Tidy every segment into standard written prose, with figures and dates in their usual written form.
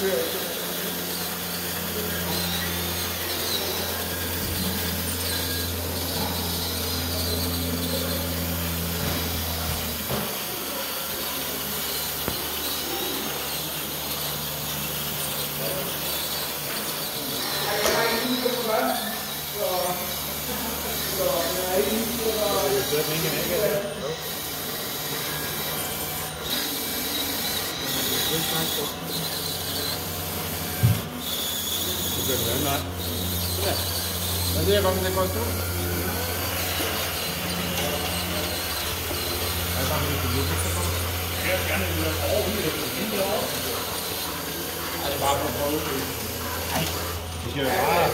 Vedete come ne costruisco? Det er bare på at prøve. Nej, vi skal jo bare...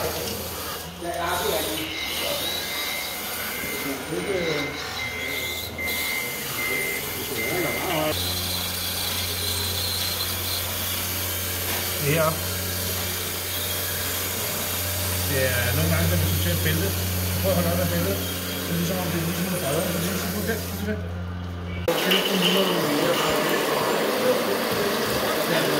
Det her. Det er nogle gange, når vi skal til et bælte. Prøv at holde op af bæltet. Det er ligesom om det er ligesom en bredere. Det er ligesom sådan lidt.